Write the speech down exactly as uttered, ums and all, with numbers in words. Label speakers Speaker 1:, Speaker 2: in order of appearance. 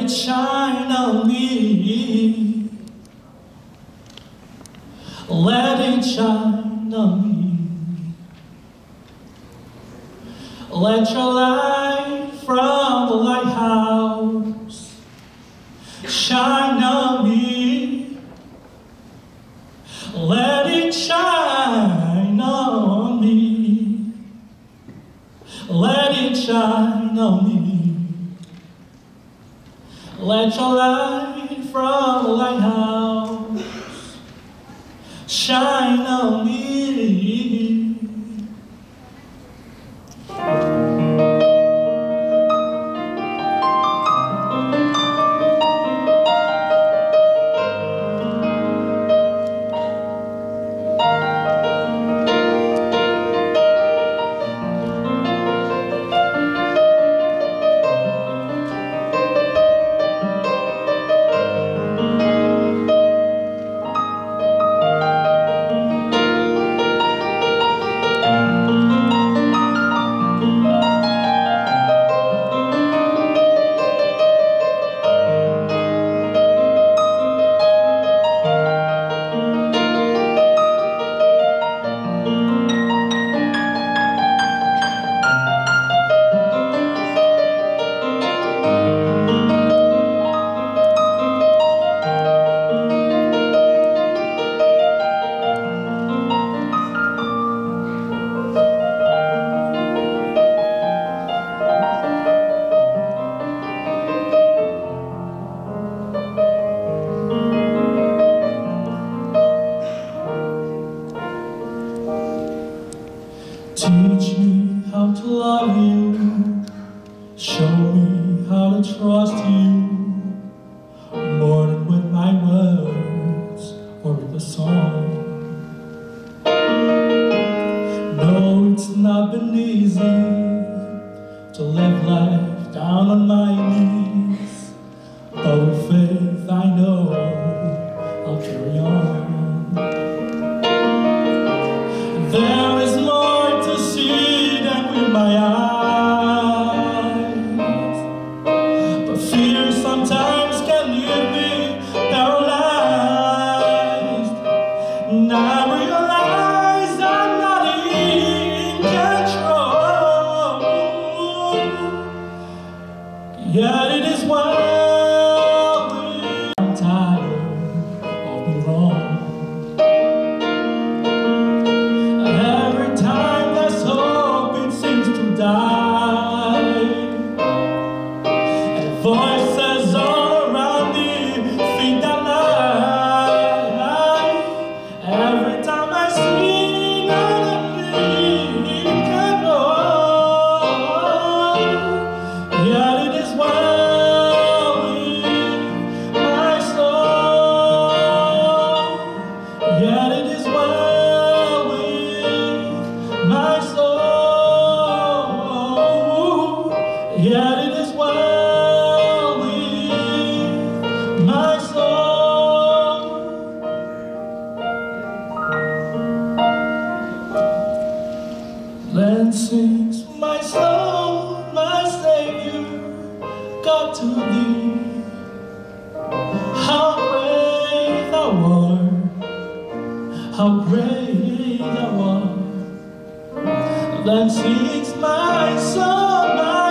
Speaker 1: it shine on me. Let it shine on me. Let your light from the lighthouse shine on me. Let it shine on me. Let it shine on me. Let your light from the lighthouse shine on me. Teach me how to love you. Show me how to trust you. More than with my words or with a song. No, it's not been easy to live life down on my knees, but with faith I know I'll carry on. There is more to see than with my eyes, but fear sometimes can leave me paralyzed. And I realize I'm not in control, yet it is well with. I'm tired of being wrong. Voices all around me feed the lie. Every time I sing, I'm in control. Yet it is well with my soul. Yet it is well with my soul. Yet it is well. My soul, then sings my soul, my Savior, God to thee. How great thou art, how great thou art. Then sings my soul, my